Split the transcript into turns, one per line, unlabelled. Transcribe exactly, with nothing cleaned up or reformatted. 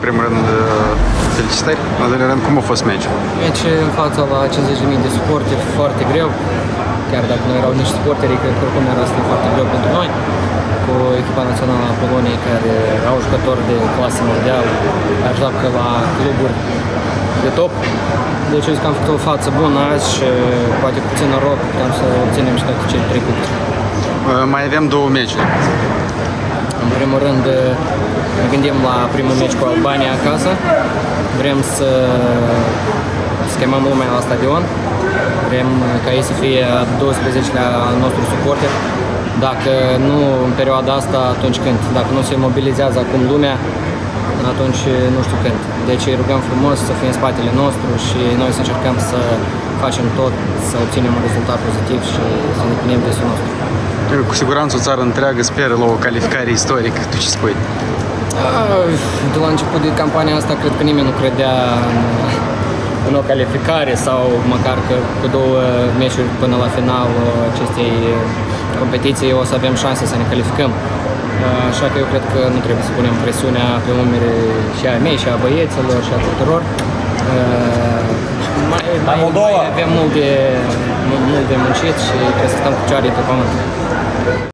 primul rând, felicitări. În al doilea rând, cum a fost meciul?
Meci în fața la cincizeci de mii de suporteri, foarte greu. Chiar dacă nu erau nici suporteri, cred că oricum era să fie foarte greu pentru noi. Cu echipa națională a Poloniei, care au jucători de clasă mondială, care joacă la cluburi de top. Deci eu zic că am făcut o față bună azi și poate cu puțin noroc putem să obținem și toate cele trei puncte.
Mai avem două meciuri.
În primul rând ne gândim la primul meci cu Albania acasă. Vrem să schemăm lumea la stadion. Vrem ca ei să fie a douăsprezecelea al nostru suporter. Dacă nu în perioada asta, atunci când? Dacă nu se mobilizează acum lumea, atunci nu știu când. Deci îi rugăm frumos să fie în spatele nostru și noi să încercăm să facem tot, să obținem un rezultat pozitiv și să ne punem visul nostru.
Cu siguranță o țară întreagă speră la o calificare istorică. Tu ce spui?
De la început de campania asta, cred că nimeni nu credea în, în o calificare sau măcar că cu două meciuri până la finalul acestei competiții o să avem șanse să ne calificăm. Așa că eu cred că nu trebuie să punem presiunea pe umeri și a mei, și a băieților, și a tuturor. Mai, mai, mai avem mult de, mult de muncit și trebuie să stăm cu picioarele pe pământ.